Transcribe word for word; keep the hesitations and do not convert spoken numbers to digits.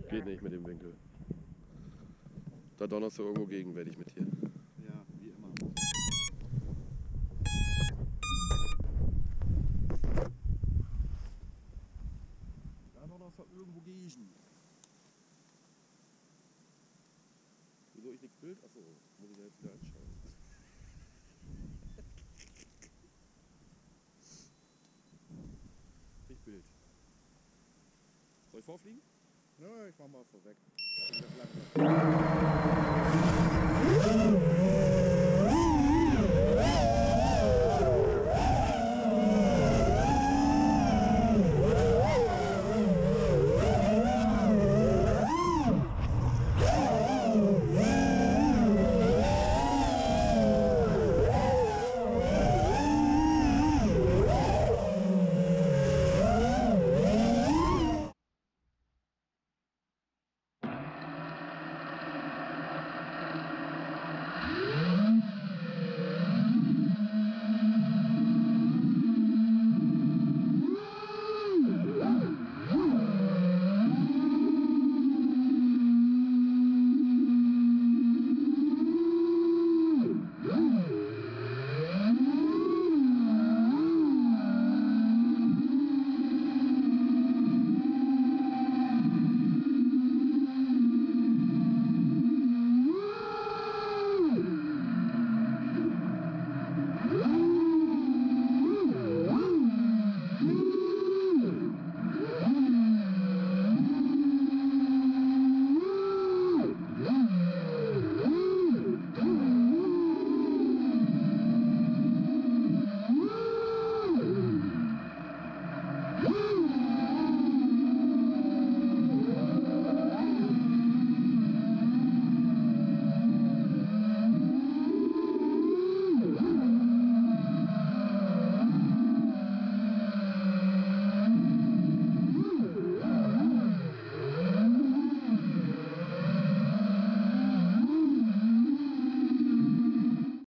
Geht nicht mit dem Winkel. Da donnerst du irgendwo gegen, werde ich mit hier. Ja, wie immer. Da donnerst du irgendwo gegen. Wieso ich nichts Bild? Achso, muss ich ja jetzt wieder einschalten. Nicht Bild. Soll ich vorfliegen? Nö, ich mach mal vorweg.